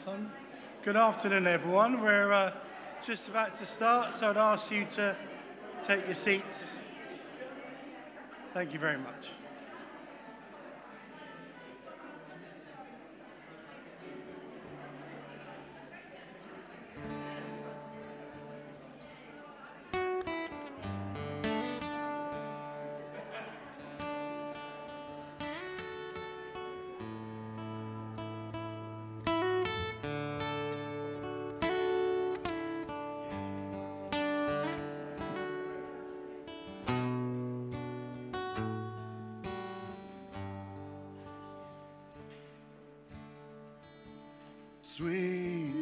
Son. Good afternoon, everyone. We're just about to start, so I'd ask you to take your seats. Thank you very much. Sweet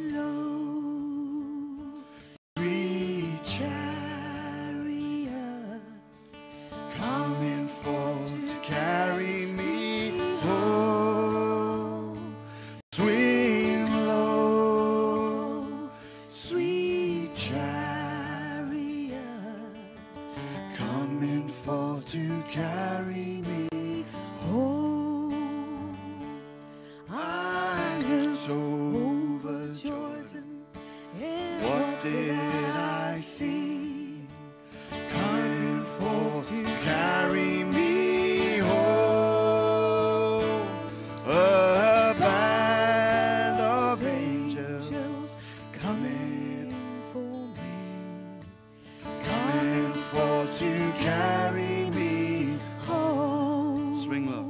Lord, sweet chariot, coming forth to carry me home. Sweet Lord, sweet chariot, coming forth to carry me home. I am so what did I see coming forth to carry me home? A band of angels coming for me, coming forth to carry me home. Swing low.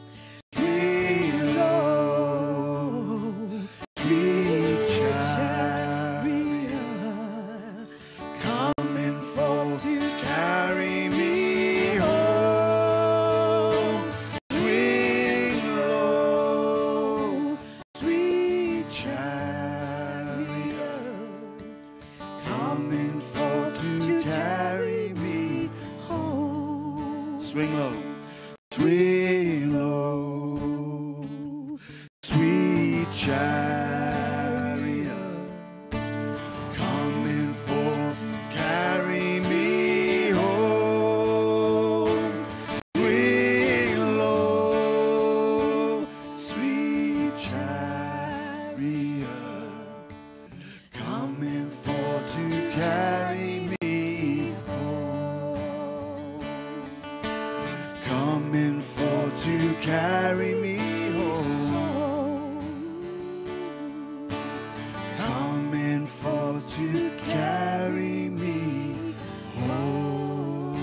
Swing low. Swing low, sweet chariot, coming forth to carry me home. Swing low, sweet chariot, coming forth to carry me. Coming forth to carry me home. Coming forth to carry me home.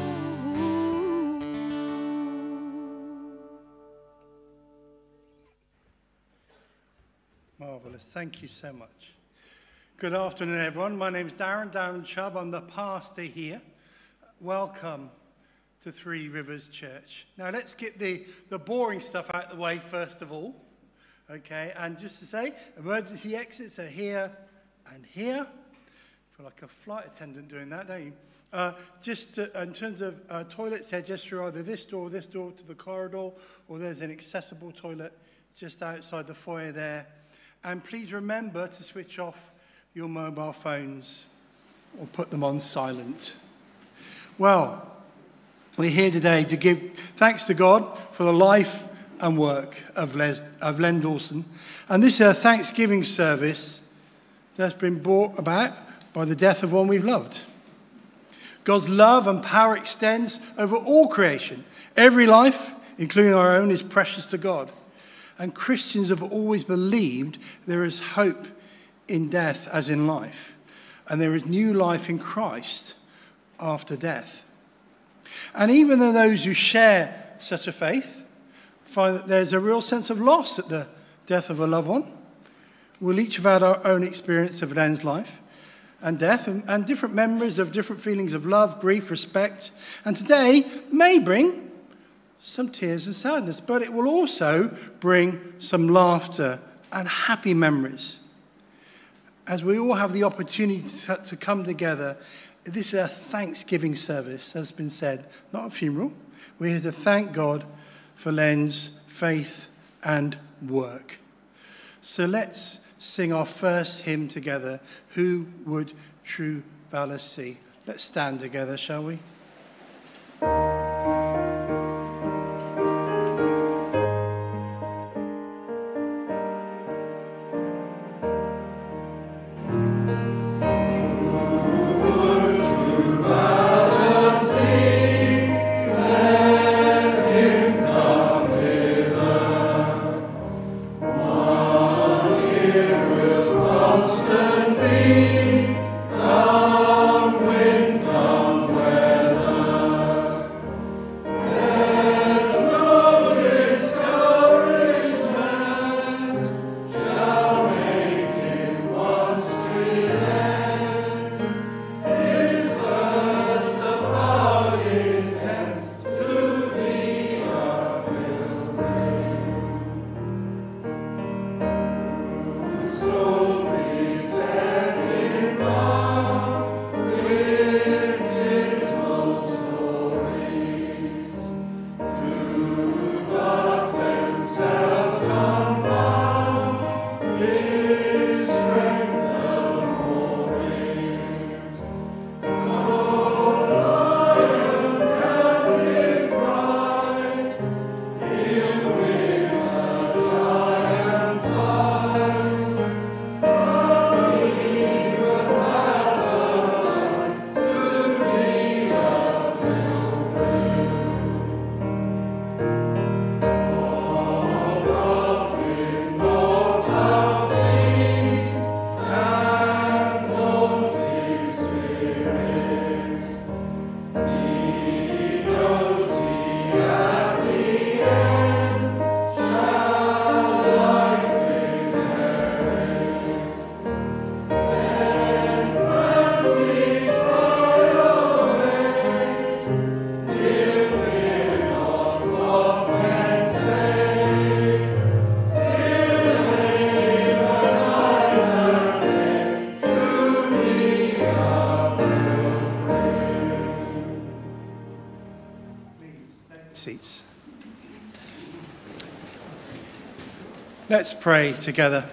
Marvellous. Thank you so much. Good afternoon, everyone. My name is Darren Chubb. I'm the pastor here. Welcome to Three Rivers Church. Now let's get the boring stuff out of the way first of all. Okay, and just to say, emergency exits are here and here. I feel like a flight attendant doing that, don't you? In terms of toilets, they're just through either this door to the corridor, or there's an accessible toilet just outside the foyer there. And please remember to switch off your mobile phones or put them on silent. Well, we're here today to give thanks to God for the life and work of Len Dawson. And this is a Thanksgiving service that's been brought about by the death of one we've loved. God's love and power extends over all creation. Every life, including our own, is precious to God. And Christians have always believed there is hope in death as in life. And there is new life in Christ after death. And even though those who share such a faith find that there's a real sense of loss at the death of a loved one, we'll each have had our own experience of Len's life and death, and different memories of different feelings of love, grief, respect. And today may bring some tears and sadness, but it will also bring some laughter and happy memories. As we all have the opportunity to come together, this is a Thanksgiving service, as has been said, not a funeral. We're here to thank God for Len's faith and work. So let's sing our first hymn together, Who Would True Valor See? Let's stand together, shall we? seats. Let's pray together.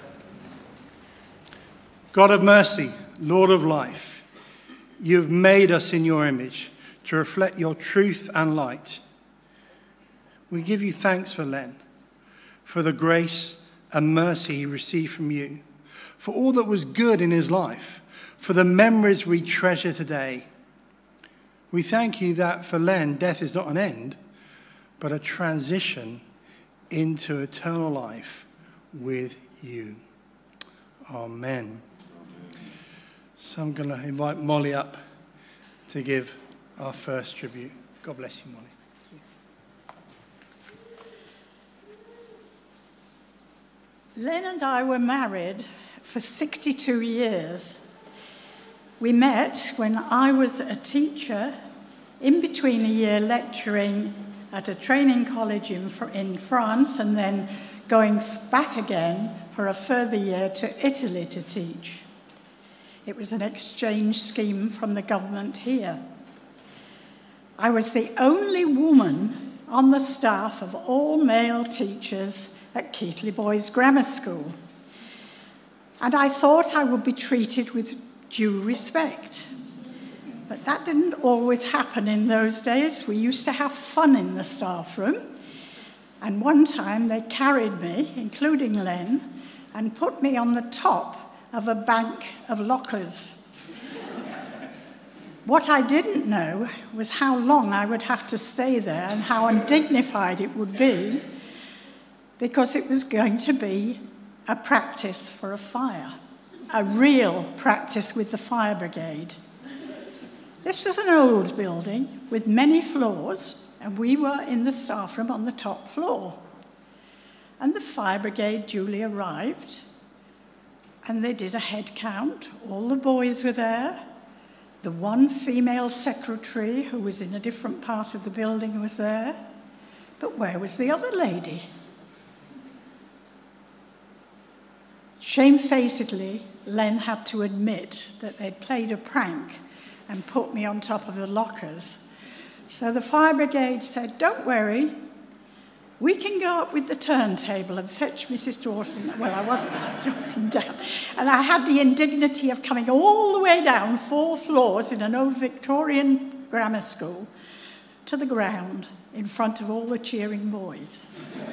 God of mercy, Lord of life, you have made us in your image to reflect your truth and light. We give you thanks for Len, for the grace and mercy he received from you, for all that was good in his life, for the memories we treasure today. We thank you that for Len, death is not an end, but a transition into eternal life with you. Amen. So I'm going to invite Molly up to give our first tribute. God bless you, Molly. Len and I were married for 62 years. We met when I was a teacher, in between a year lecturing at a training college in France and then going back again for a further year to Italy to teach. It was an exchange scheme from the government here. I was the only woman on the staff of all male teachers at Keighley Boys Grammar School. And I thought I would be treated with due respect. But that didn't always happen in those days. We used to have fun in the staff room. And one time they carried me, including Len, and put me on the top of a bank of lockers. What I didn't know was how long I would have to stay there and how undignified it would be, because it was going to be a practice for a fire, a real practice with the fire brigade. This was an old building with many floors, and we were in the staff room on the top floor. And the fire brigade duly arrived, and they did a head count. All the boys were there. The one female secretary, who was in a different part of the building, was there. But where was the other lady? Shamefacedly, Len had to admit that they'd played a prank and put me on top of the lockers. So the fire brigade said, "Don't worry, we can go up with the turntable and fetch Mrs. Dawson." Well, I wasn't Mrs. Dawson down. And I had the indignity of coming all the way down 4 floors in an old Victorian grammar school to the ground in front of all the cheering boys.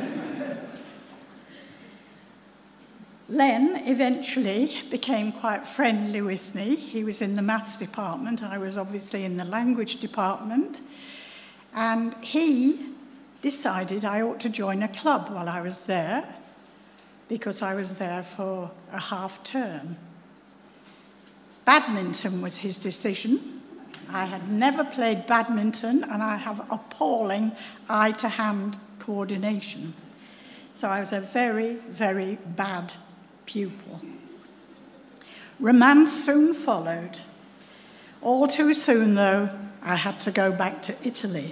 Len eventually became quite friendly with me. He was in the maths department. I was obviously in the language department. And he decided I ought to join a club while I was there, because I was there for a half term. Badminton was his decision. I had never played badminton, and I have appalling eye-to-hand coordination. So I was a very, very bad pupil. Romance soon followed. All too soon, though, I had to go back to Italy.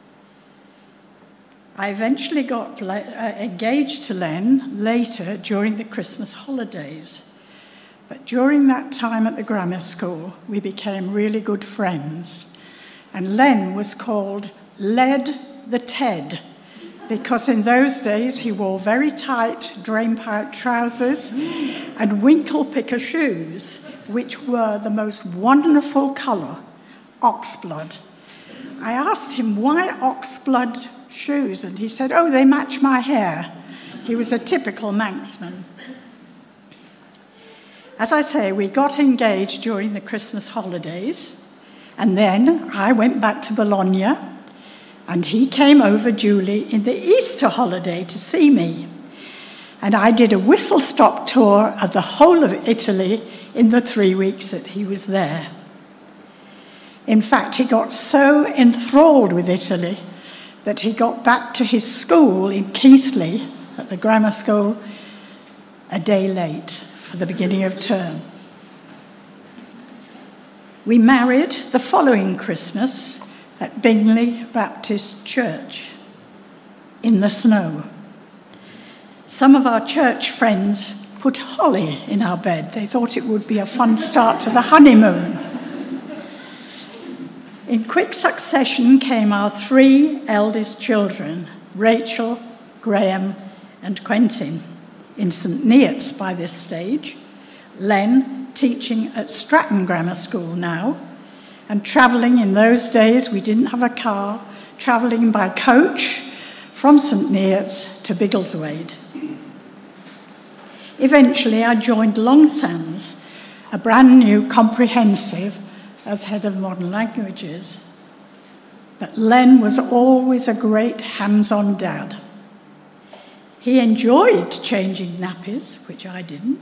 I eventually got engaged to Len later during the Christmas holidays. But during that time at the grammar school, we became really good friends. And Len was called Led the Ted, because in those days he wore very tight drain-pipe trousers and winkle-picker shoes, which were the most wonderful colour, oxblood. I asked him, why oxblood shoes? And he said, "Oh, they match my hair." He was a typical Manxman. As I say, we got engaged during the Christmas holidays, and then I went back to Bologna, and he came over duly in the Easter holiday to see me. And I did a whistle-stop tour of the whole of Italy in the 3 weeks that he was there. In fact, he got so enthralled with Italy that he got back to his school in Keighley, at the grammar school, a day late for the beginning of term. We married the following Christmas at Bingley Baptist Church in the snow. Some of our church friends put holly in our bed. They thought it would be a fun start to the honeymoon. In quick succession came our three eldest children, Rachel, Graham, and Quentin, in St Neots by this stage, Len teaching at Stratton Grammar School now, and travelling in those days, we didn't have a car, travelling by coach from St Neots to Biggleswade. Eventually, I joined Longsands, a brand new comprehensive, as head of modern languages. But Len was always a great hands-on dad. He enjoyed changing nappies, which I didn't.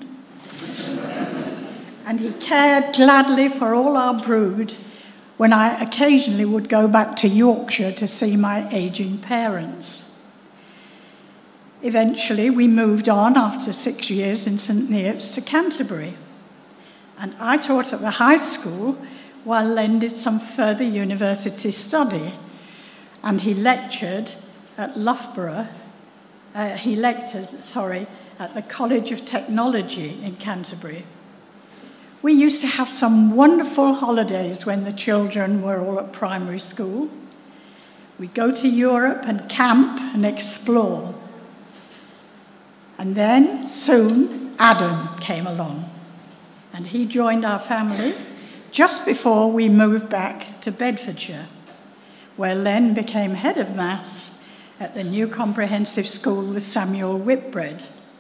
And he cared gladly for all our brood when I occasionally would go back to Yorkshire to see my aging parents. Eventually, we moved on after 6 years in St Neots to Canterbury. And I taught at the high school while Len did some further university study. And he lectured at Loughborough. At the College of Technology in Canterbury. We used to have some wonderful holidays when the children were all at primary school. We'd go to Europe and camp and explore. And then soon Adam came along, and he joined our family just before we moved back to Bedfordshire, where Len became head of maths at the new comprehensive school, the Samuel Whitbread.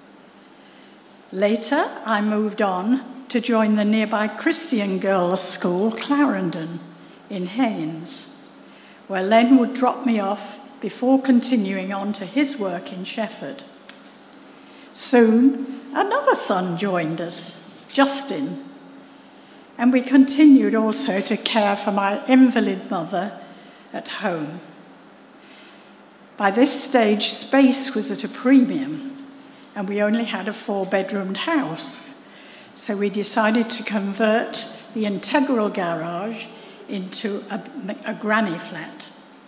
Later, I moved on to join the nearby Christian girls' school, Clarendon, in Haynes, where Len would drop me off before continuing on to his work in Shefford. Soon, another son joined us, Justin, and we continued also to care for my invalid mother at home. By this stage, space was at a premium, and we only had a 4-bedroomed house. So we decided to convert the integral garage into a granny flat.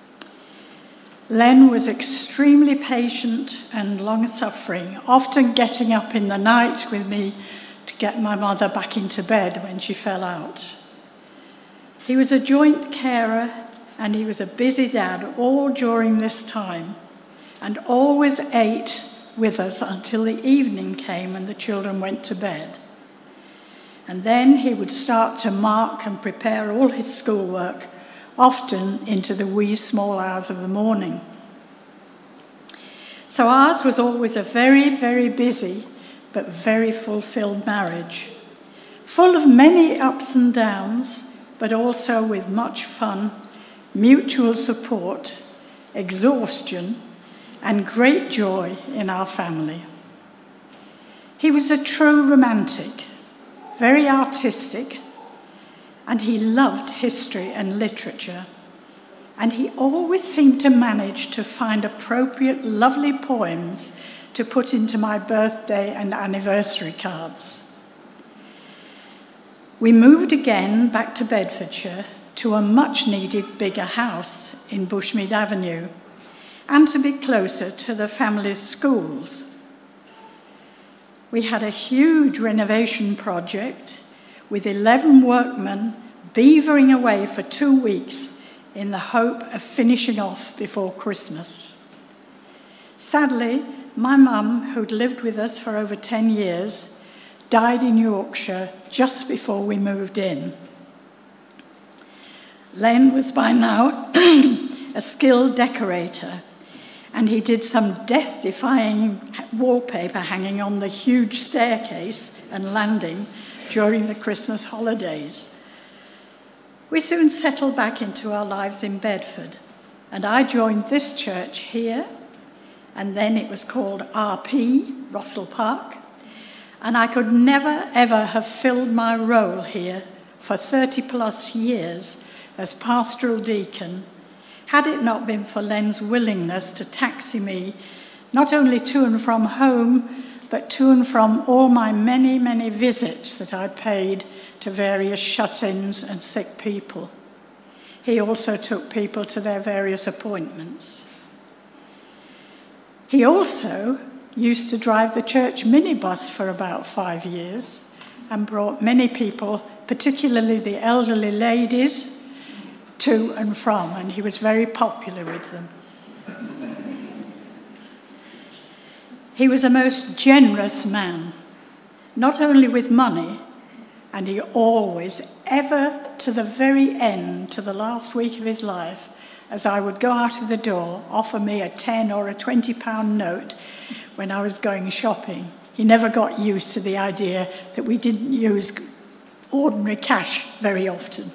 Len was extremely patient and long-suffering, often getting up in the night with me to get my mother back into bed when she fell out. He was a joint carer, and he was a busy dad all during this time, and always ate with us until the evening came and the children went to bed. And then he would start to mark and prepare all his schoolwork, often into the wee small hours of the morning. So ours was always a very, very busy but very fulfilled marriage, full of many ups and downs, but also with much fun, mutual support, exhaustion, and great joy in our family. He was a true romantic, very artistic, and he loved history and literature. And he always seemed to manage to find appropriate, lovely poems to put into my birthday and anniversary cards. We moved again back to Bedfordshire to a much-needed bigger house in Bushmead Avenue, and to be closer to the family's schools. We had a huge renovation project with 11 workmen beavering away for 2 weeks in the hope of finishing off before Christmas. Sadly, my mum, who'd lived with us for over 10 years, died in Yorkshire just before we moved in. Len was by now a skilled decorator, and he did some death-defying wallpaper hanging on the huge staircase and landing during the Christmas holidays. We soon settled back into our lives in Bedford, and I joined this church here, and then it was called RP, Russell Park, and I could never, ever have filled my role here for 30-plus years as pastoral deacon had it not been for Len's willingness to taxi me not only to and from home, but to and from all my many, many visits that I paid to various shut-ins and sick people. He also took people to their various appointments. He also used to drive the church minibus for about 5 years and brought many people, particularly the elderly ladies, to and from, and he was very popular with them. He was a most generous man, not only with money, and he always, ever to the very end, to the last week of his life, as I would go out of the door, offer me a 10 or a 20-pound note when I was going shopping. He never got used to the idea that we didn't use ordinary cash very often.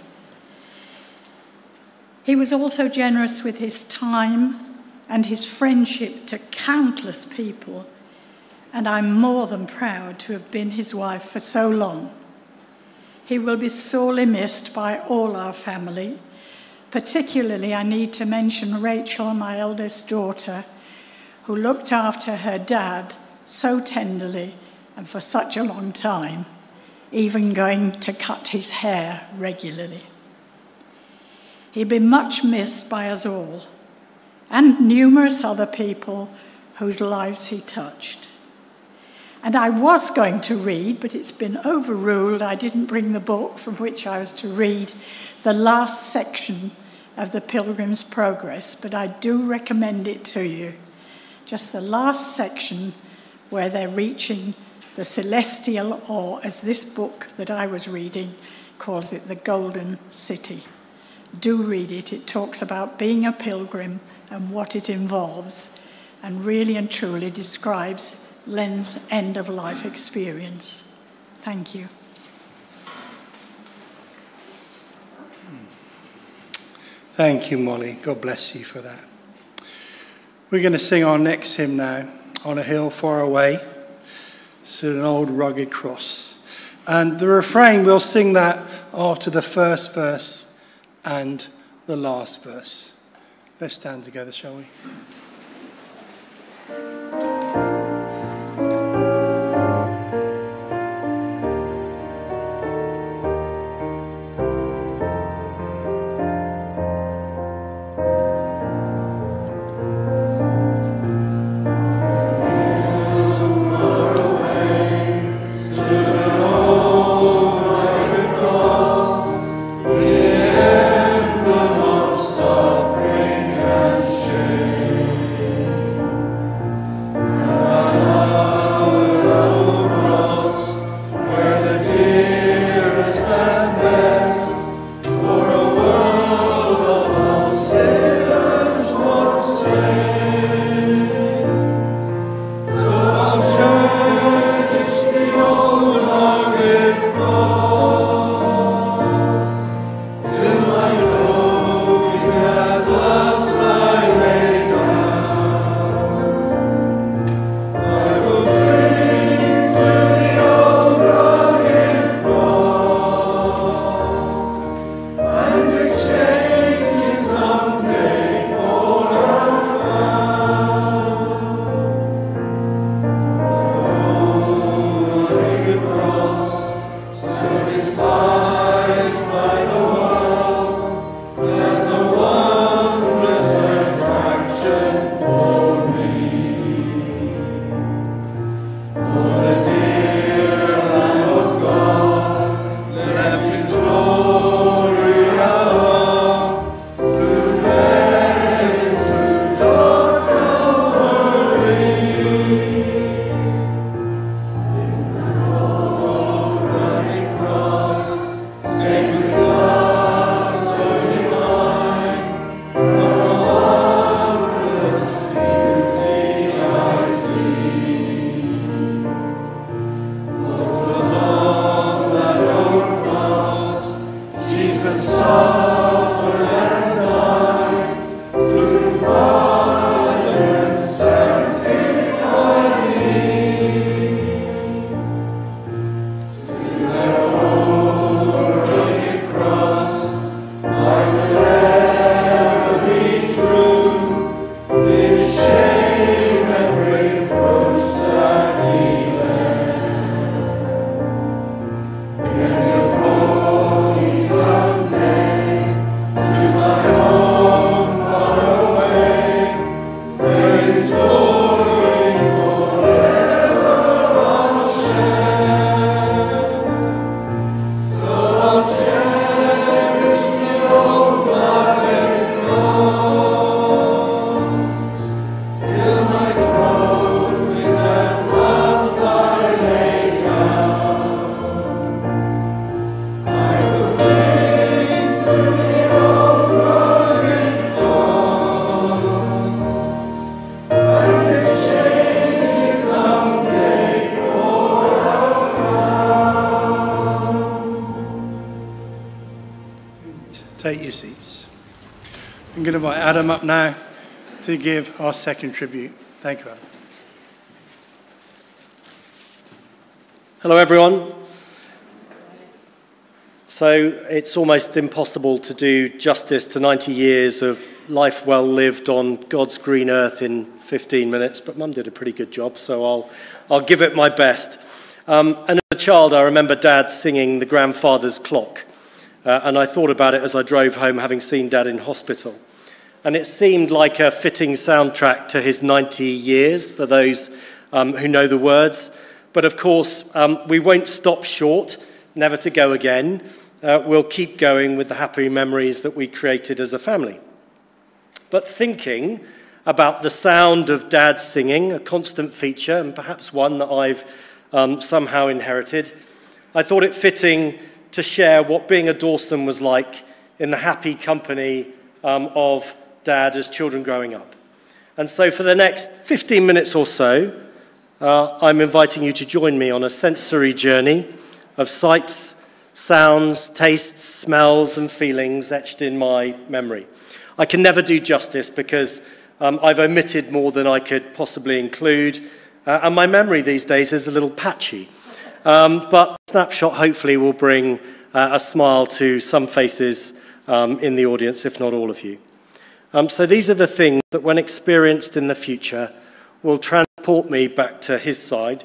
He was also generous with his time and his friendship to countless people, and I'm more than proud to have been his wife for so long. He will be sorely missed by all our family. Particularly, I need to mention Rachel, my eldest daughter, who looked after her dad so tenderly and for such a long time, even going to cut his hair regularly. He'd been much missed by us all, and numerous other people whose lives he touched. And I was going to read, but it's been overruled. I didn't bring the book from which I was to read the last section of the Pilgrim's Progress, but I do recommend it to you. Just the last section where they're reaching the celestial, or as this book that I was reading calls it, the Golden City. Do read it. It talks about being a pilgrim and what it involves, and really and truly describes Len's end-of-life experience. Thank you. Thank you, Molly. God bless you for that. We're going to sing our next hymn now, On a Hill Far Away. It's an old rugged cross. And the refrain, we'll sing that after the first verse and the last verse. Let's stand together, shall we? Take your seats. I'm going to invite Adam up now to give our second tribute. Thank you, Adam. Hello, everyone. So it's almost impossible to do justice to 90 years of life well lived on God's green earth in 15 minutes, but Mum did a pretty good job, so I'll give it my best. And as a child, I remember Dad singing The Grandfather's Clock, and I thought about it as I drove home, having seen Dad in hospital. And it seemed like a fitting soundtrack to his 90 years, for those who know the words. But of course, we won't stop short, never to go again. We'll keep going with the happy memories that we created as a family. But thinking about the sound of Dad singing, a constant feature, and perhaps one that I've somehow inherited, I thought it fitting to share what being a Dawson was like in the happy company of Dad as children growing up. And so for the next 15 minutes or so, I'm inviting you to join me on a sensory journey of sights, sounds, tastes, smells, and feelings etched in my memory. I can never do justice because I've omitted more than I could possibly include, and my memory these days is a little patchy. But Snapshot hopefully will bring a smile to some faces in the audience, if not all of you. So these are the things that, when experienced in the future, will transport me back to his side.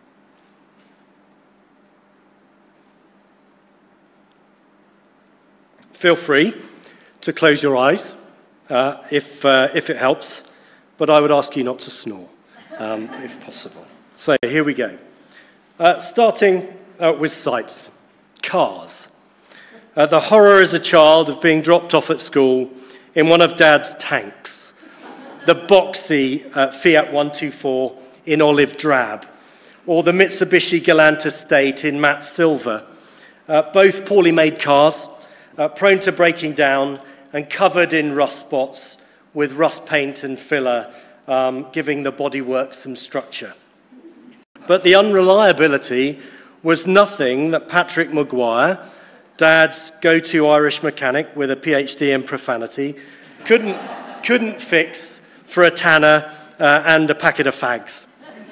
Feel free to close your eyes if it helps, but I would ask you not to snore, if possible. So here we go. Starting with sights. Cars. The horror as a child of being dropped off at school in one of Dad's tanks. The boxy Fiat 124 in olive drab, or the Mitsubishi Galant Estate in matte silver. Both poorly made cars, prone to breaking down and covered in rust spots with rust paint and filler, giving the bodywork some structure. But the unreliability was nothing that Patrick Maguire, Dad's go-to Irish mechanic with a PhD in profanity, couldn't fix for a tanner and a packet of fags.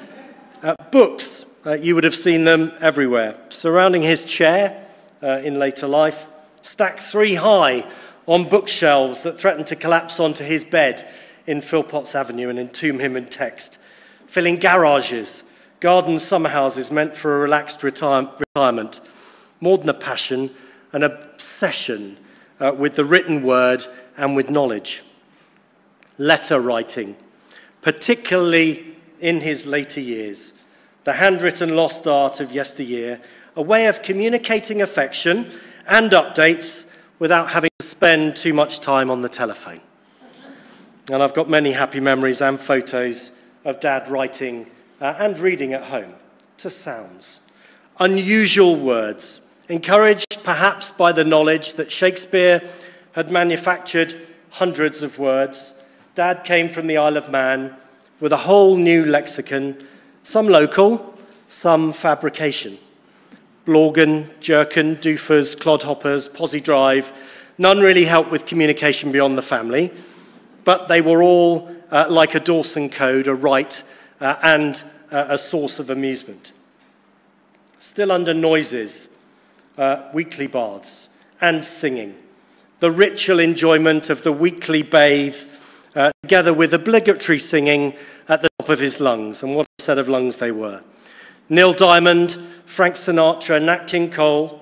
Books, you would have seen them everywhere, surrounding his chair in later life, stacked 3 high on bookshelves that threatened to collapse onto his bed in Philpotts Avenue and entomb him in text, filling garages, garden summer houses meant for a relaxed retirement, more than a passion, an obsession with the written word and with knowledge. Letter writing, particularly in his later years, the handwritten lost art of yesteryear, a way of communicating affection and updates without having to spend too much time on the telephone. And I've got many happy memories and photos of Dad writing and reading at home to sounds. Unusual words, encouraged perhaps by the knowledge that Shakespeare had manufactured hundreds of words. Dad came from the Isle of Man with a whole new lexicon, some local, some fabrication. Blorgan, jerkin, doofers, clodhoppers, posy drive, none really helped with communication beyond the family, but they were all like a Dawson code, a rite and a source of amusement. Still under noises, weekly baths and singing. The ritual enjoyment of the weekly bathe, together with obligatory singing at the top of his lungs, and what a set of lungs they were. Neil Diamond, Frank Sinatra, Nat King Cole,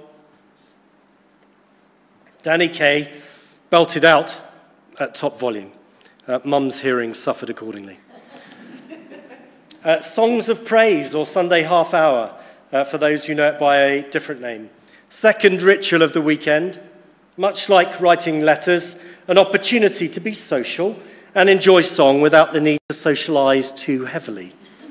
Danny Kaye belted out at top volume. Mum's hearing suffered accordingly. Songs of Praise, or Sunday Half Hour, for those who know it by a different name. Second ritual of the weekend, much like writing letters, an opportunity to be social and enjoy song without the need to socialise too heavily.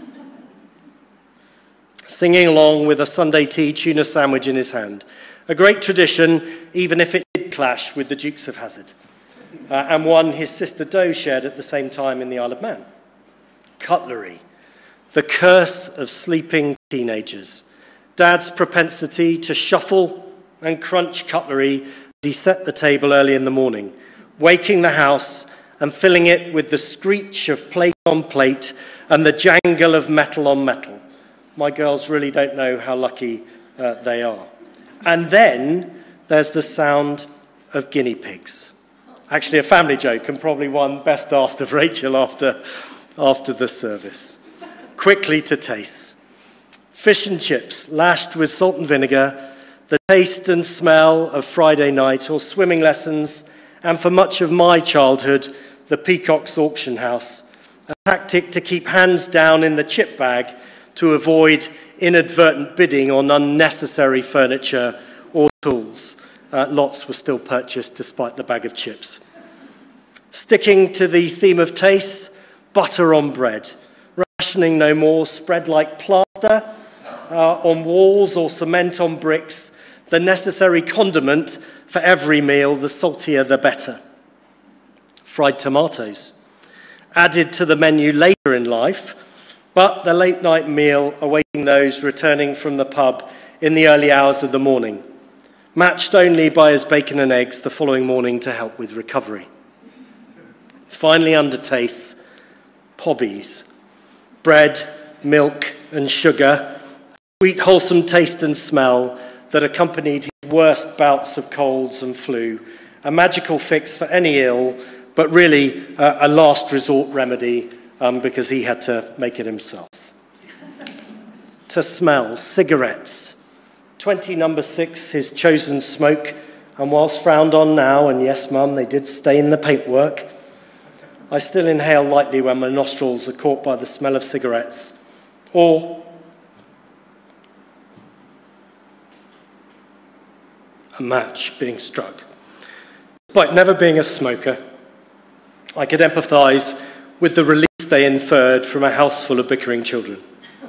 Singing along with a Sunday tea tuna sandwich in his hand. A great tradition, even if it did clash with the Dukes of Hazzard, and one his sister Do shared at the same time in the Isle of Man. Cutlery, the curse of sleeping teenagers. Dad's propensity to shuffle and crunch cutlery he set the table early in the morning, waking the house and filling it with the screech of plate on plate and the jangle of metal on metal. My girls really don't know how lucky they are. And then there's the sound of guinea pigs. Actually, a family joke, and probably one best asked of Rachel after the service. Quickly to taste. Fish and chips lashed with salt and vinegar, the taste and smell of Friday night or swimming lessons, and for much of my childhood, the Peacock's auction house, a tactic to keep hands down in the chip bag to avoid inadvertent bidding on unnecessary furniture or tools. Lots were still purchased despite the bag of chips. Sticking to the theme of taste, butter on bread. Rationing no more, spread like plaster on walls or cement on bricks. The necessary condiment for every meal, the saltier the better. Fried tomatoes, added to the menu later in life, but the late night meal awaiting those returning from the pub in the early hours of the morning, matched only by his bacon and eggs the following morning to help with recovery. Finally, under taste, pobbies, bread, milk and sugar, sweet wholesome taste and smell that accompanied his worst bouts of colds and flu, a magical fix for any ill, but really a last resort remedy because he had to make it himself. To smell, cigarettes. 20 number 6, his chosen smoke, and whilst frowned on now, and yes, Mum, they did stain the paintwork, I still inhale lightly when my nostrils are caught by the smell of cigarettes, or a match being struck. Despite never being a smoker, I could empathise with the release they inferred from a house full of bickering children.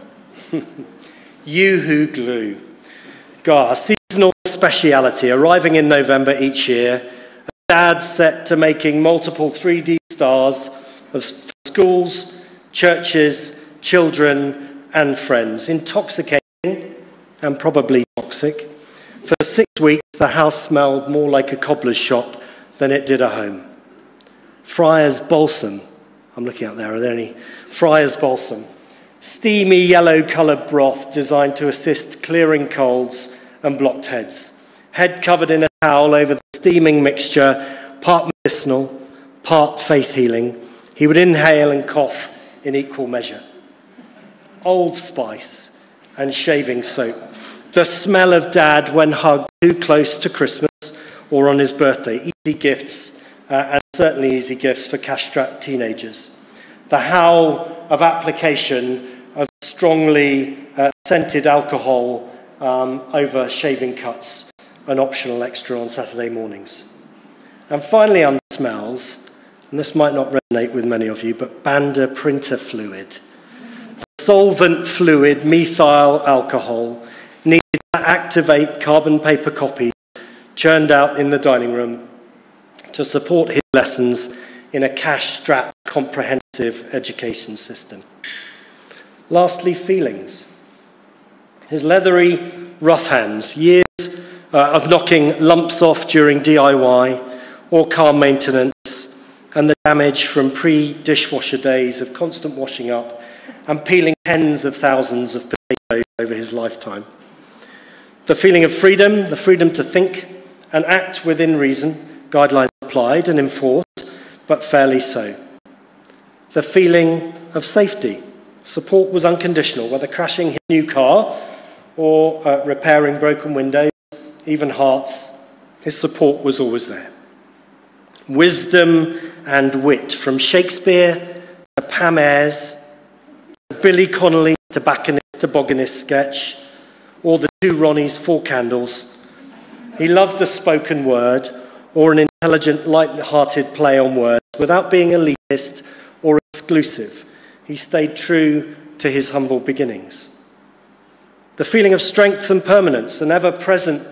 Yoo-hoo glue. God, a seasonal speciality arriving in November each year. A dad set to making multiple 3D stars of schools, churches, children and friends. Intoxicating and probably toxic. For 6 weeks, the house smelled more like a cobbler's shop than it did a home. Friar's Balsam. I'm looking out there. Are there any? Friar's Balsam. Steamy yellow-coloured broth designed to assist clearing colds and blocked heads. Head covered in a towel over the steaming mixture, part medicinal, part faith healing. He would inhale and cough in equal measure. Old Spice and shaving soap. The smell of Dad when hugged too close to Christmas or on his birthday. Easy gifts, and certainly easy gifts for cash-strapped teenagers. The howl of application of strongly scented alcohol over shaving cuts, an optional extra on Saturday mornings. And finally, under smells, and this might not resonate with many of you, but Banda printer fluid. The solvent fluid, methyl alcohol, needed to activate carbon paper copies churned out in the dining room to support his lessons in a cash-strapped, comprehensive education system. Lastly, feelings. His leathery, rough hands, years of knocking lumps off during DIY or car maintenance, and the damage from pre-dishwasher days of constant washing up and peeling tens of thousands of potatoes over his lifetime. The feeling of freedom, the freedom to think and act within reason, guidelines applied and enforced, but fairly so. The feeling of safety. Support was unconditional, whether crashing his new car or repairing broken windows, even hearts, his support was always there. Wisdom and wit, from Shakespeare to Pam Ayres, to Billy Connolly, tobacconist, tobogganist sketch, or the two Ronnies, Four Candles. He loved the spoken word or an intelligent, light-hearted play on words without being elitist or exclusive. He stayed true to his humble beginnings. The feeling of strength and permanence, an ever-present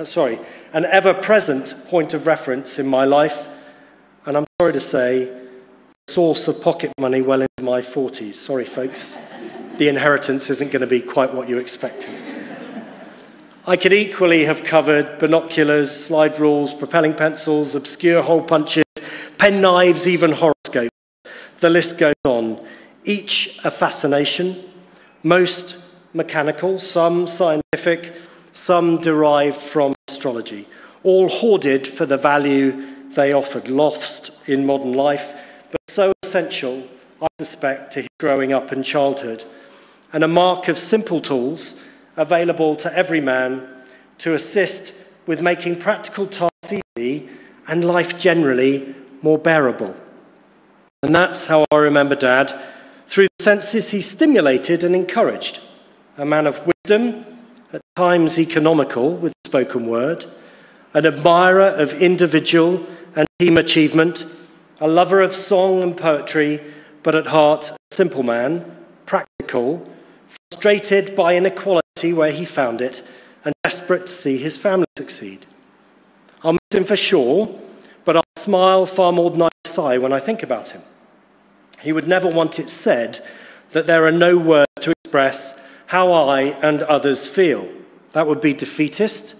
point of reference in my life, and I'm sorry to say, the source of pocket money well into my 40s. Sorry, folks. The inheritance isn't going to be quite what you expected. I could equally have covered binoculars, slide rules, propelling pencils, obscure hole punches, pen knives, even horoscopes. The list goes on. Each a fascination, most mechanical, some scientific, some derived from astrology, all hoarded for the value they offered, lost in modern life, but so essential, I suspect, to his growing up and childhood, and a mark of simple tools available to every man to assist with making practical tasks easy and life generally more bearable. And that's how I remember Dad. Through the senses he stimulated and encouraged. A man of wisdom, at times economical with spoken word, an admirer of individual and team achievement, a lover of song and poetry, but at heart a simple man, practical, frustrated by inequality where he found it, and desperate to see his family succeed. I'll miss him for sure, but I'll smile far more than I sigh when I think about him. He would never want it said that there are no words to express how I and others feel. That would be defeatist,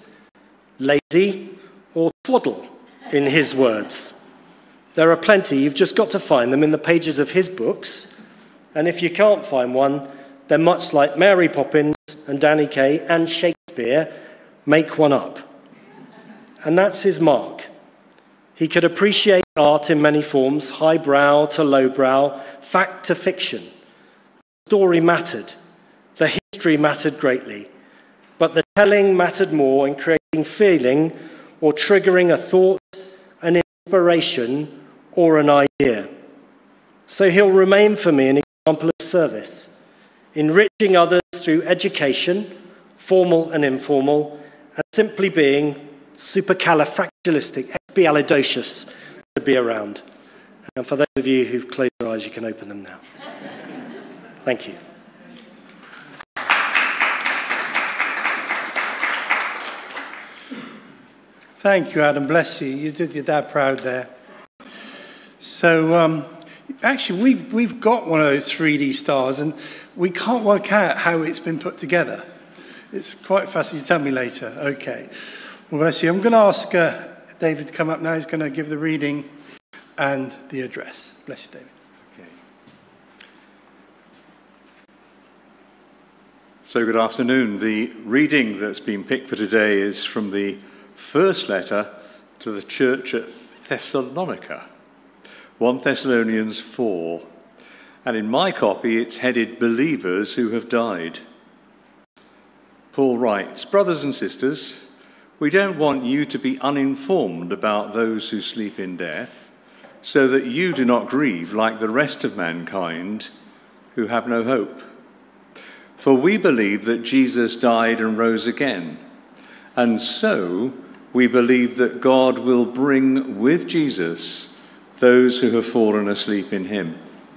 lazy, or twaddle, in his words. There are plenty, you've just got to find them in the pages of his books, and if you can't find one, then much like Mary Poppins and Danny Kaye and Shakespeare, make one up. And that's his mark. He could appreciate art in many forms, highbrow to lowbrow, fact to fiction. The story mattered. The history mattered greatly. But the telling mattered more in creating feeling or triggering a thought, an inspiration, or an idea. So he'll remain for me an example of service, enriching others through education, formal and informal, and simply being supercalifragilisticexpialidocious to be around. And for those of you who've closed your eyes, you can open them now. Thank you. Thank you, Adam. Bless you. You did your dad proud there. So, actually, we've got one of those 3D stars, and we can't work out how it's been put together. It's quite fascinating. Tell me later. Okay. Well, bless you. I'm going to ask David to come up now. He's going to give the reading and the address. Bless you, David. Okay. So good afternoon. The reading that's been picked for today is from the first letter to the church at Thessalonica, 1 Thessalonians 4. And in my copy, it's headed Believers Who Have Died. Paul writes, "Brothers and sisters, we don't want you to be uninformed about those who sleep in death, so that you do not grieve like the rest of mankind who have no hope. For we believe that Jesus died and rose again, and so we believe that God will bring with Jesus those who have fallen asleep in him.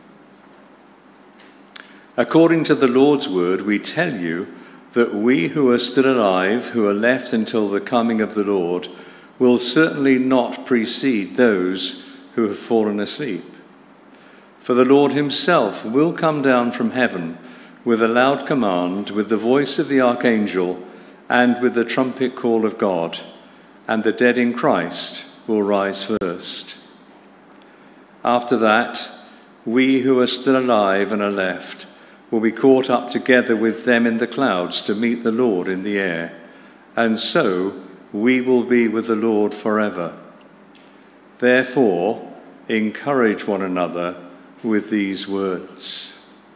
According to the Lord's word, we tell you that we who are still alive, who are left until the coming of the Lord, will certainly not precede those who have fallen asleep. For the Lord himself will come down from heaven with a loud command, with the voice of the archangel, and with the trumpet call of God, and the dead in Christ will rise first. After that, we who are still alive and are left will be caught up together with them in the clouds to meet the Lord in the air, and so we will be with the Lord forever. Therefore, encourage one another with these words."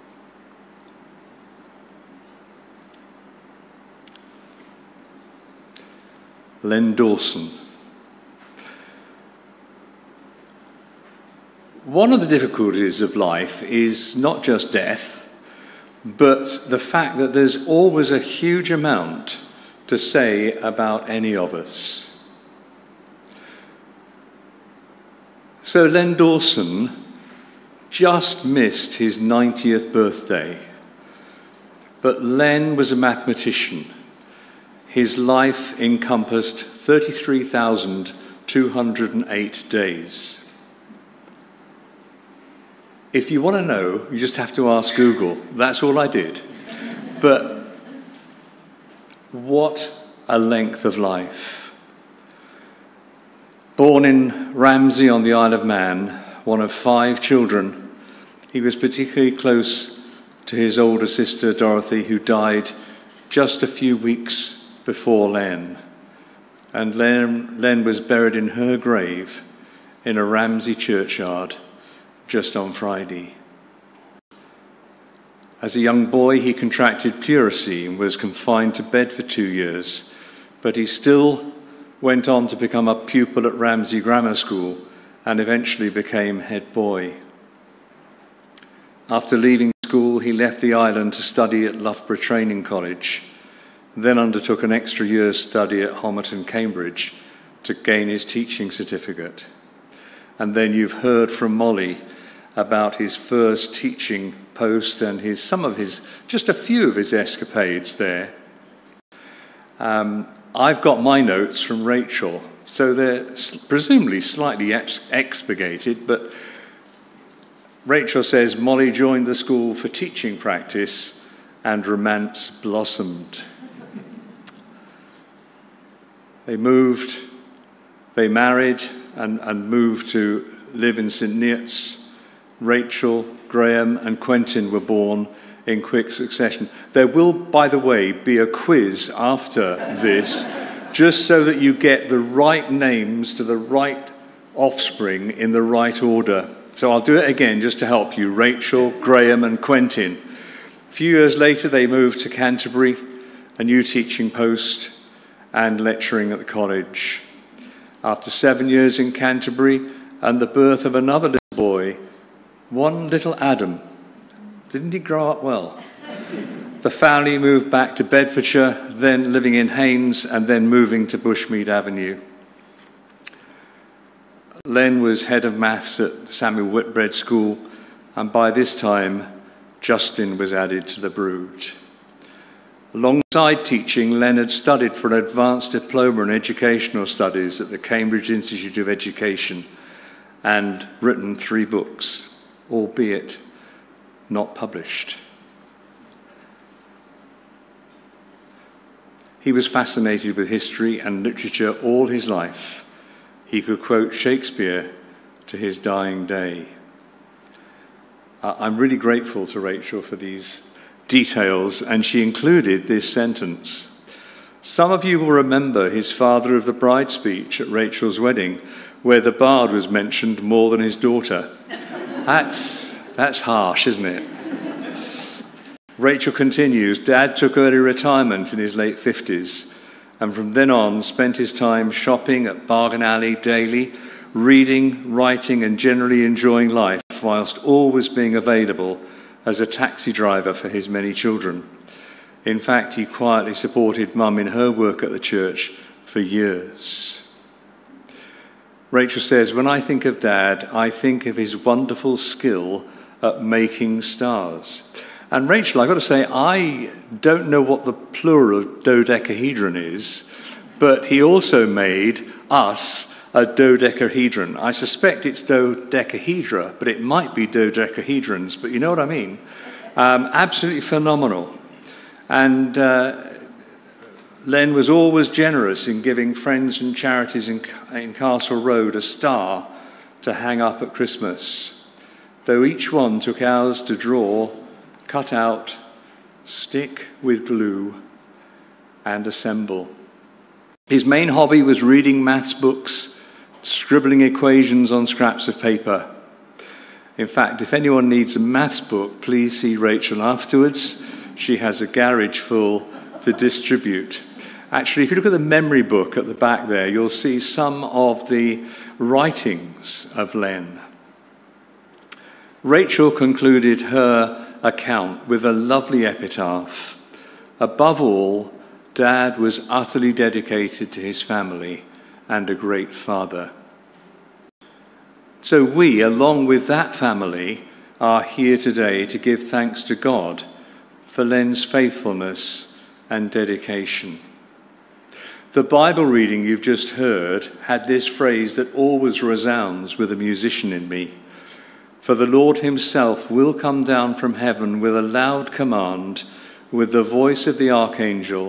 Len Dawson. One of the difficulties of life is not just death, but the fact that there's always a huge amount to say about any of us. So Len Dawson just missed his 90th birthday, but Len was a mathematician. His life encompassed 33,208 days. If you want to know, you just have to ask Google. That's all I did. But what a length of life. Born in Ramsey on the Isle of Man, one of 5 children, he was particularly close to his older sister Dorothy, who died just a few weeks before Len. And Len was buried in her grave in a Ramsey churchyard just on Friday. As a young boy, he contracted pleurisy and was confined to bed for 2 years, but he still went on to become a pupil at Ramsey Grammar School and eventually became head boy. After leaving school, he left the island to study at Loughborough Training College, then undertook an extra year's study at Homerton, Cambridge, to gain his teaching certificate. And then you've heard from Molly about his first teaching post and just a few of his escapades there. I've got my notes from Rachel, so they're presumably slightly expurgated, but Rachel says, Molly joined the school for teaching practice and romance blossomed. They married and moved to live in St. Neots. Rachel, Graham and Quentin were born in quick succession. There will, by the way, be a quiz after this, just so that you get the right names to the right offspring in the right order. So I'll do it again just to help you. Rachel, Graham and Quentin. A few years later, they moved to Canterbury, a new teaching post and lecturing at the college. After 7 years in Canterbury and the birth of another little boy, one little Adam, didn't he grow up well? The family moved back to Bedfordshire, then living in Haynes, and then moving to Bushmead Avenue. Len was head of maths at Samuel Whitbread School, and by this time, Justin was added to the brood. Alongside teaching, Len had studied for an advanced diploma in educational studies at the Cambridge Institute of Education and written 3 books, albeit not published. He was fascinated with history and literature all his life. He could quote Shakespeare to his dying day. I'm really grateful to Rachel for these details, and she included this sentence. Some of you will remember his father of the bride speech at Rachel's wedding, where the bard was mentioned more than his daughter. That's harsh, isn't it? Rachel continues, Dad took early retirement in his late 50s, and from then on spent his time shopping at Bargain Alley daily, reading, writing, and generally enjoying life, whilst always being available as a taxi driver for his many children. In fact, he quietly supported Mum in her work at the church for years. Rachel says, when I think of Dad, I think of his wonderful skill at making stars. And Rachel, I've got to say, I don't know what the plural of dodecahedron is, but he also made us a dodecahedron. I suspect it's dodecahedra, but it might be dodecahedrons, but you know what I mean. Absolutely phenomenal. And Len was always generous in giving friends and charities in Castle Road a star to hang up at Christmas, though each one took hours to draw, cut out, stick with glue, and assemble. His main hobby was reading maths books, scribbling equations on scraps of paper. In fact, if anyone needs a maths book, please see Rachel afterwards. She has a garage full to distribute. Actually, if you look at the memory book at the back there, you'll see some of the writings of Len. Rachel concluded her account with a lovely epitaph. Above all, Dad was utterly dedicated to his family and a great father. So we, along with that family, are here today to give thanks to God for Len's faithfulness and dedication. The Bible reading you've just heard had this phrase that always resounds with a musician in me. For the Lord himself will come down from heaven with a loud command, with the voice of the archangel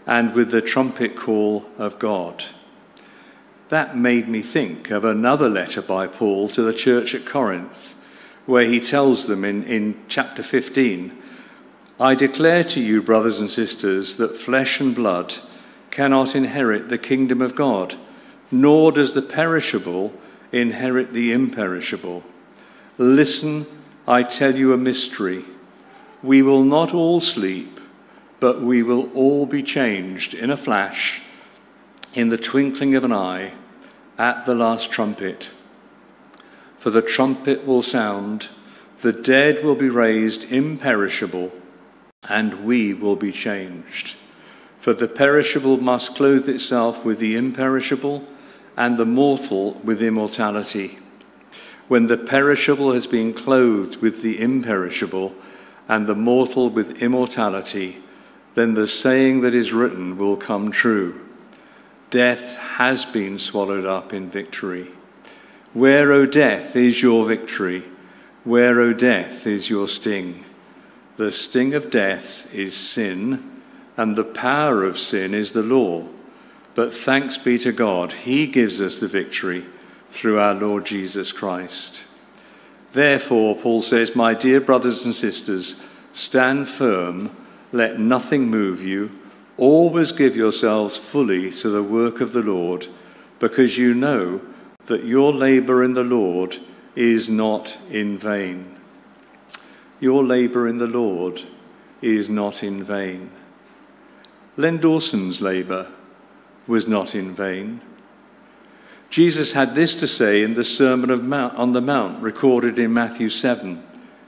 and with the trumpet call of God. That made me think of another letter by Paul to the church at Corinth, where he tells them in chapter 15, I declare to you, brothers and sisters, that flesh and blood cannot inherit the kingdom of God, nor does the perishable inherit the imperishable. Listen, I tell you a mystery. We will not all sleep, but we will all be changed in a flash, in the twinkling of an eye, at the last trumpet. For the trumpet will sound, the dead will be raised imperishable, and we will be changed. For the perishable must clothe itself with the imperishable, and the mortal with immortality. When the perishable has been clothed with the imperishable, and the mortal with immortality, then the saying that is written will come true. Death has been swallowed up in victory. Where, O death, is your victory? Where, O death, is your sting? The sting of death is sin, and the power of sin is the law. But thanks be to God, he gives us the victory through our Lord Jesus Christ. Therefore, Paul says, my dear brothers and sisters, stand firm, let nothing move you. Always give yourselves fully to the work of the Lord, because you know that your labor in the Lord is not in vain. Your labor in the Lord is not in vain. Len Dawson's labor was not in vain. Jesus had this to say in the Sermon on the Mount, recorded in Matthew 7.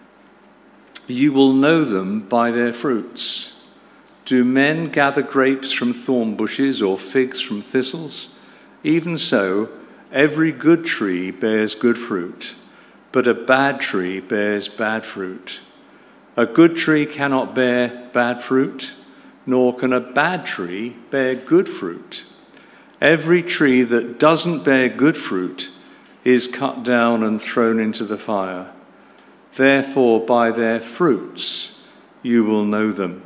You will know them by their fruits. Do men gather grapes from thorn bushes or figs from thistles? Even so, every good tree bears good fruit, but a bad tree bears bad fruit. A good tree cannot bear bad fruit, nor can a bad tree bear good fruit. Every tree that doesn't bear good fruit is cut down and thrown into the fire. Therefore, by their fruits you will know them.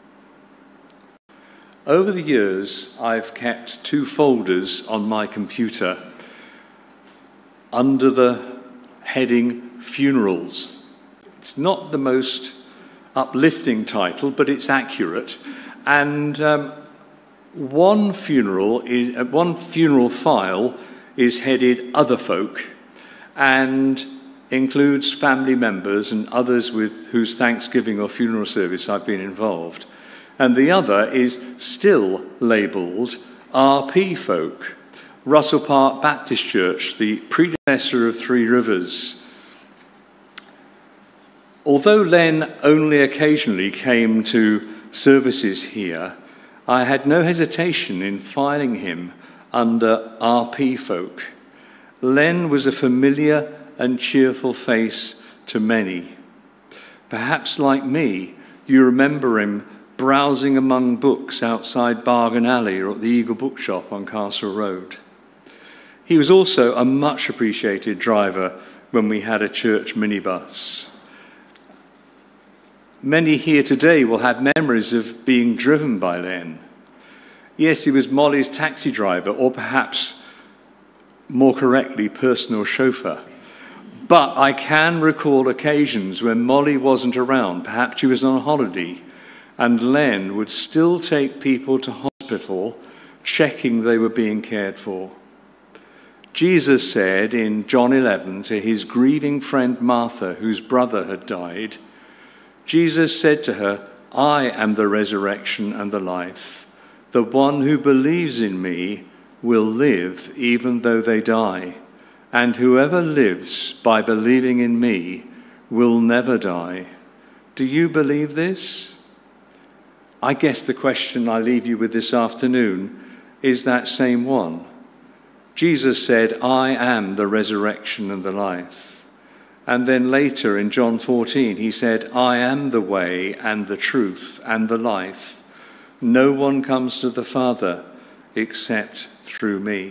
Over the years, I've kept 2 folders on my computer under the heading Funerals. It's not the most uplifting title, but it's accurate. And one funeral file is headed Other Folk and includes family members and others with whose Thanksgiving or funeral service I've been involved. And the other is still labelled RP Folk, Russell Park Baptist Church, the predecessor of Three Rivers. Although Len only occasionally came to services here, I had no hesitation in filing him under RP Folk. Len was a familiar and cheerful face to many. Perhaps like me, you remember him browsing among books outside Bargain Alley or at the Eagle Bookshop on Castle Road. He was also a much appreciated driver when we had a church minibus. Many here today will have memories of being driven by Len. Yes, he was Molly's taxi driver, or perhaps more correctly, personal chauffeur. But I can recall occasions when Molly wasn't around, perhaps she was on holiday, and Len would still take people to hospital, checking they were being cared for. Jesus said in John 11 to his grieving friend Martha, whose brother had died, Jesus said to her, I am the resurrection and the life. The one who believes in me will live even though they die. And whoever lives by believing in me will never die. Do you believe this? I guess the question I leave you with this afternoon is that same one. Jesus said, I am the resurrection and the life. And then later in John 14, he said, I am the way and the truth and the life. No one comes to the Father except through me.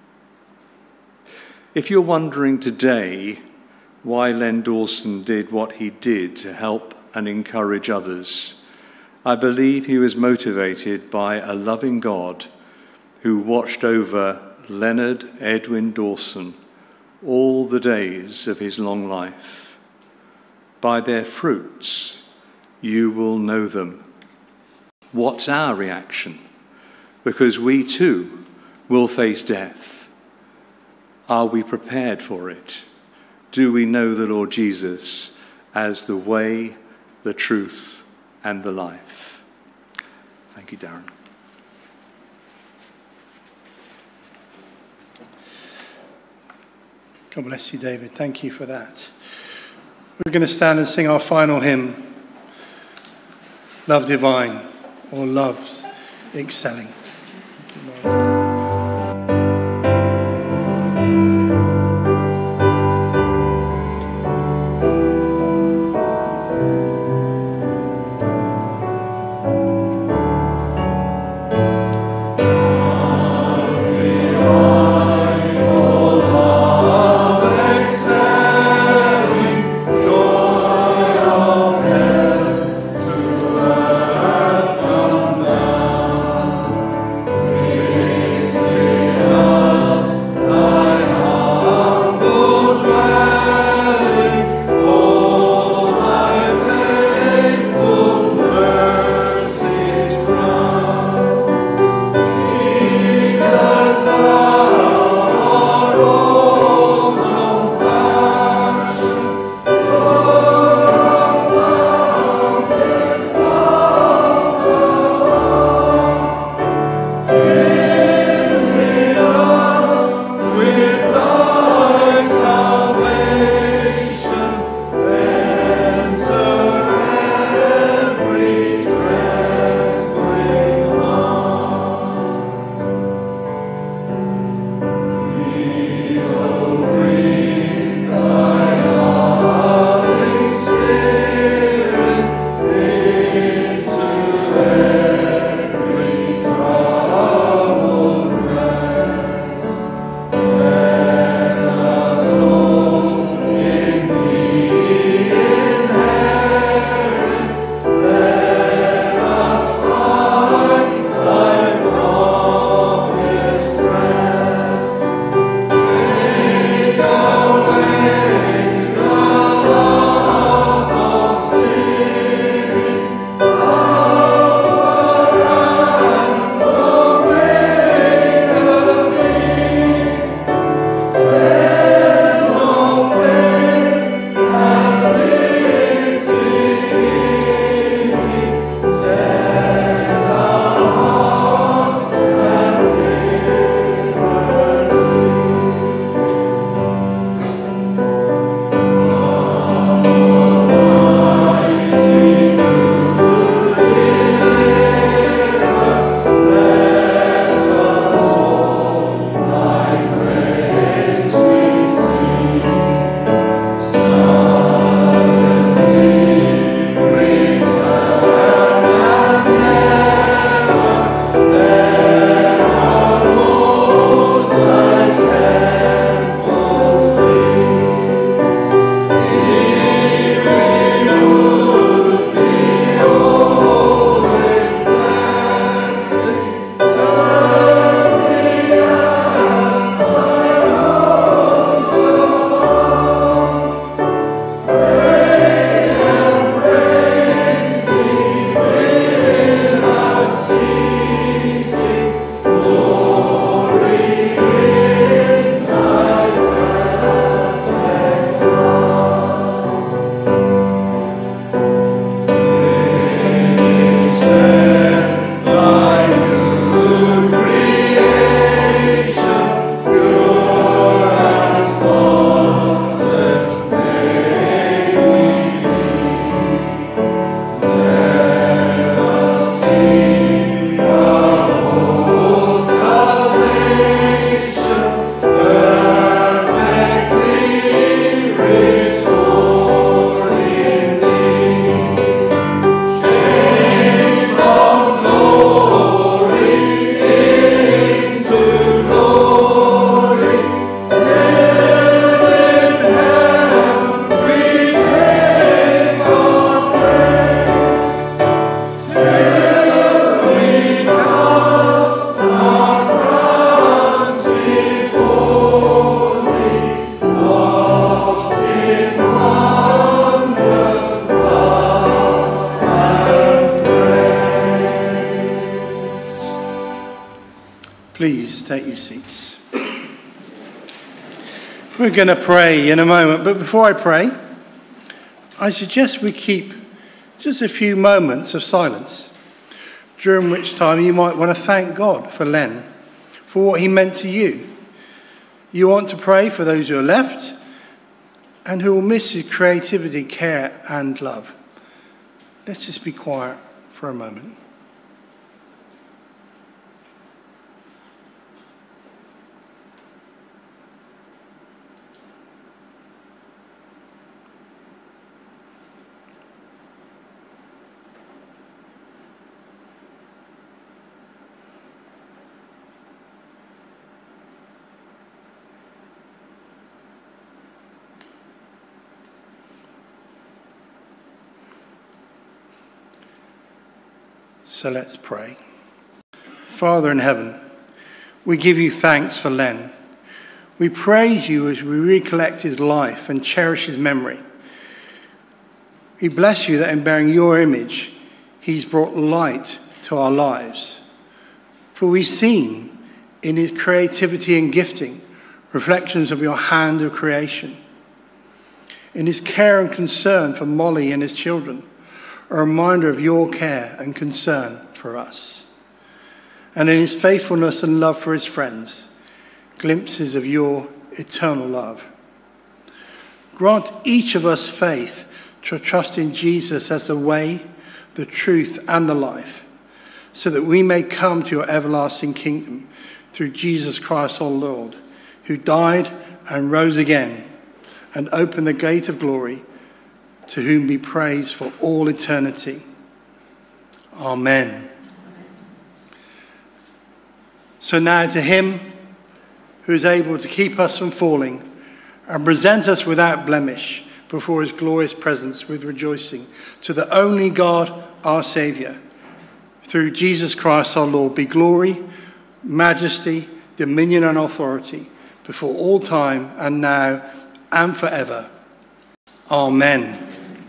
If you're wondering today why Len Dawson did what he did to help and encourage others, I believe he was motivated by a loving God who watched over Leonard Edwin Dawson all the days of his long life. By their fruits you will know them. What's our reaction? Because we too will face death. Are we prepared for it? Do we know the Lord Jesus as the way, the truth, and the life? Thank you, Darren. God bless you, David. Thank you for that. We're going to stand and sing our final hymn, Love Divine, or Love's Excelling. Thank you, Lord. Please take your seats. We're going to pray in a moment, but before I pray, I suggest we keep just a few moments of silence, during which time you might want to thank God for Len, for what he meant to you. You want to pray for those who are left and who will miss his creativity, care, and love. Let's just be quiet for a moment. So let's pray. Father in heaven, we give you thanks for Len. We praise you as we recollect his life and cherish his memory. We bless you that in bearing your image, he's brought light to our lives. For we've seen in his creativity and gifting reflections of your hand of creation. In his care and concern for Molly and his children, a reminder of your care and concern for us. And in his faithfulness and love for his friends, glimpses of your eternal love. Grant each of us faith to trust in Jesus as the way, the truth, and the life, so that we may come to your everlasting kingdom through Jesus Christ our Lord, who died and rose again and opened the gate of glory, to whom be praise for all eternity. Amen. So now to him who is able to keep us from falling and present us without blemish before his glorious presence with rejoicing, to the only God, our Saviour, through Jesus Christ our Lord, be glory, majesty, dominion and authority before all time and now and forever. Amen.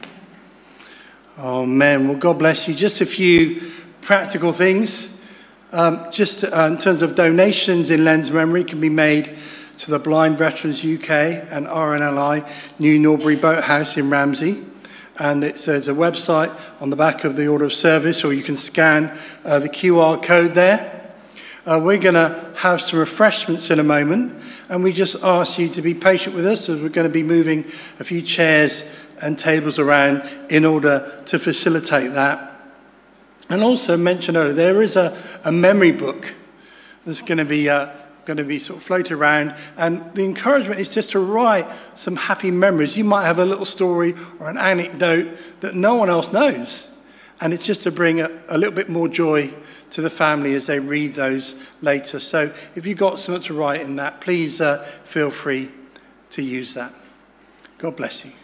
Amen. Well, God bless you. Just a few practical things. In terms of donations in Len's memory can be made to the Blind Veterans UK and RNLI New Norbury Boathouse in Ramsey. And there's a website on the back of the order of service, or you can scan the QR code there. We're going to have some refreshments in a moment, and we just ask you to be patient with us as we're going to be moving a few chairs and tables around in order to facilitate that. And also mention earlier, there is a memory book that's going to be sort of floated around, and the encouragement is just to write some happy memories. You might have a little story or an anecdote that no one else knows, and it's just to bring a little bit more joy to the family as they read those later. So if you've got something to write in that, please feel free to use that. God bless you.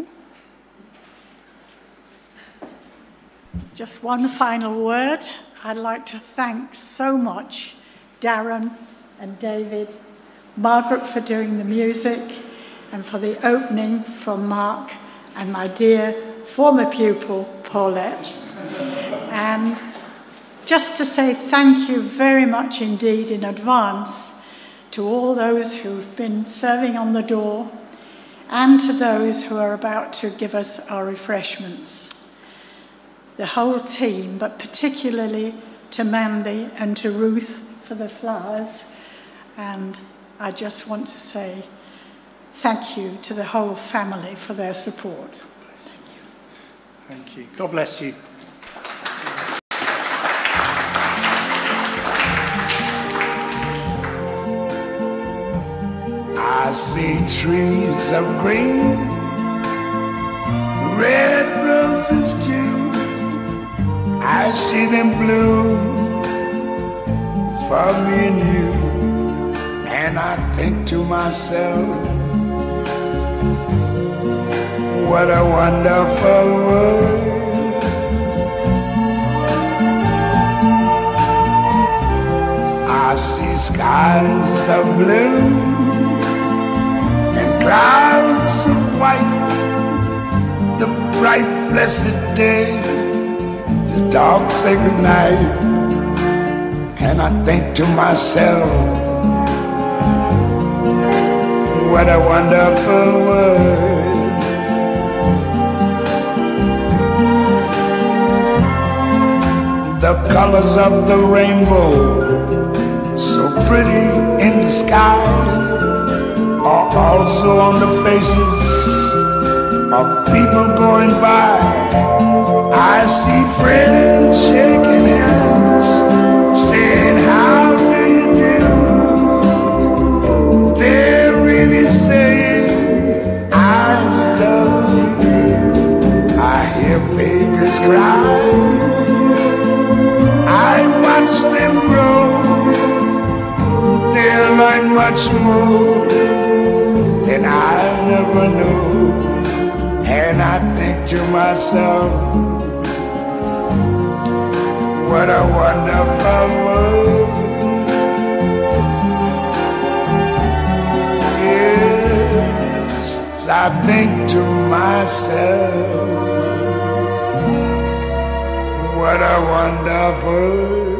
Just one final word. I'd like to thank so much Darren and David, Margaret for doing the music, and for the opening from Mark and my dear former pupil, Paulette. And just to say thank you very much indeed in advance to all those who've been serving on the door and to those who are about to give us our refreshments. The whole team, but particularly to Mandy and to Ruth for the flowers. And I just want to say thank you to the whole family for their support. Thank you. God bless you. I see trees of green, red roses too. I see them bloom for me and you, and I think to myself, what a wonderful world. I see skies of blue and clouds of white, the bright blessed day, the dark sacred night. and I think to myself, what a wonderful world. The colors of the rainbow, so pretty in the sky, are also on the faces of people going by. I see friends shaking hands, saying, how do you do? They're really saying, I love you. I hear babies cry, I watch them grow. They'll learn much more than I never knew. And I think to myself, what a wonderful world. Yes, I think to myself, what a wonderful world.